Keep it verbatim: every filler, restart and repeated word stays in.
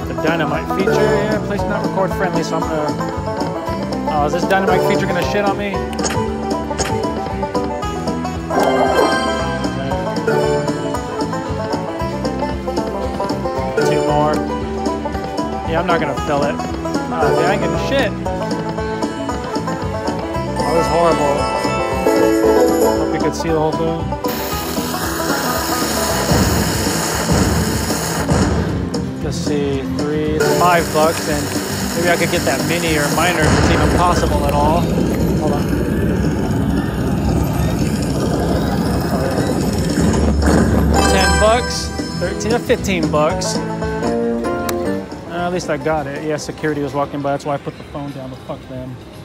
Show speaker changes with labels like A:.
A: got the dynamite feature here. Place not record friendly, so I'm gonna... Oh, is this dynamite feature gonna shit on me? Two more. Yeah, I'm not gonna fill it. Oh, dude, I ain't getting shit. Oh, this is horrible. Hope you could see the whole thing. Let's see, three, five bucks, and maybe I could get that mini or minor if it's even possible at all. Hold on. Ten bucks, thirteen or fifteen bucks. Uh, at least I got it. Yeah, security was walking by. That's why I put the phone down. But fuck them.